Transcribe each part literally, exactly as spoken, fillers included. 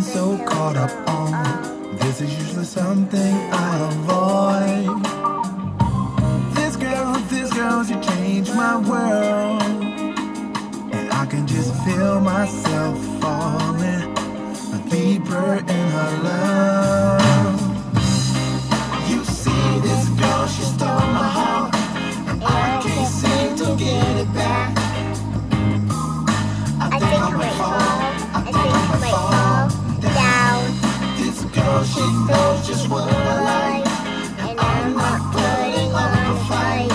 so caught up on. This is usually something I avoid. This girl, this girl, she changed my world, and I can just feel myself falling deeper in her love. You see, this girl, she stole my heart, and I can't seem to get it back. I think I might fall, I think I might fall down. This girl, she knows just what I like, and I'm not putting on a fight.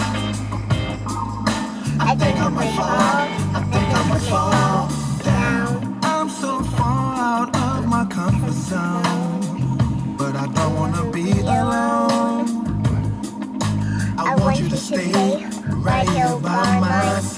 I think I might fall, I think I might fall down. I'm so far out of my comfort zone, but I don't wanna be alone. I want you to stay right here by my side.